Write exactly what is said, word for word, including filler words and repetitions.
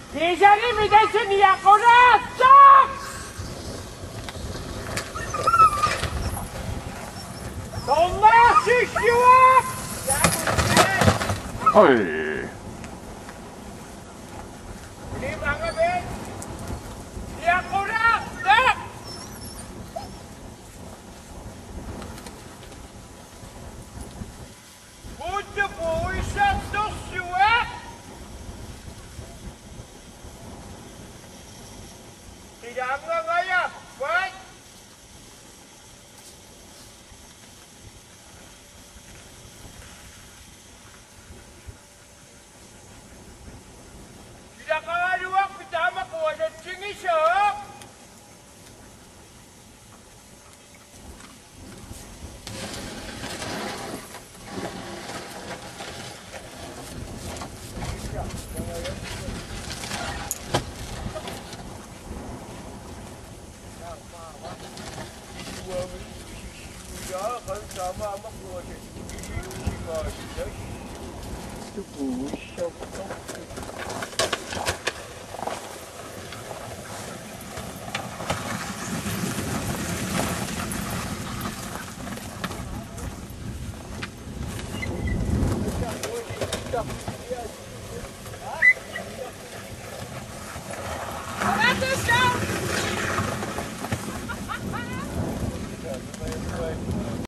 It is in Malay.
Jeżeli mi dajcie mi jako raz, tak! To naszych siłach! Oj! Nie mamy być! Jako raz, tak! Будьте боїшся до сюди! Thì đáng ngưng ấy à, quên! Thì đáng ngưng luộc, thì đáng mà của đợt chính ý sợ! Sama ama bu hoca. Kim var? İşte bu şapka. What is